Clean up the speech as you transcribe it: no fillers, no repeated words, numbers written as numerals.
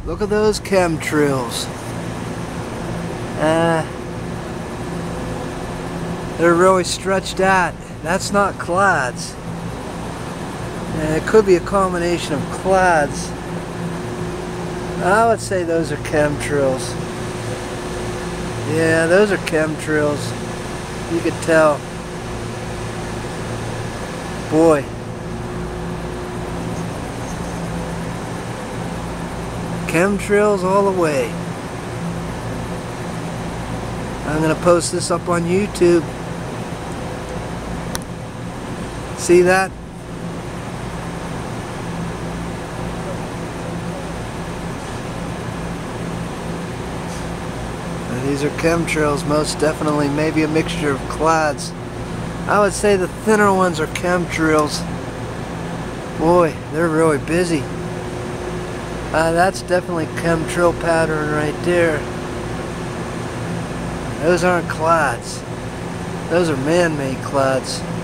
Look at those chemtrails. They're really stretched out. That's not clads. It could be a combination of clads. I would say those are chemtrails. Yeah, those are chemtrails. You could tell. Boy. Chemtrails all the way. I'm going to post this up on YouTube. See that? These are chemtrails, most definitely. Maybe a mixture of clads. I would say the thinner ones are chemtrails. Boy, they're really busy. That's definitely chemtrail pattern right there. Those aren't clads. Those are man-made clads.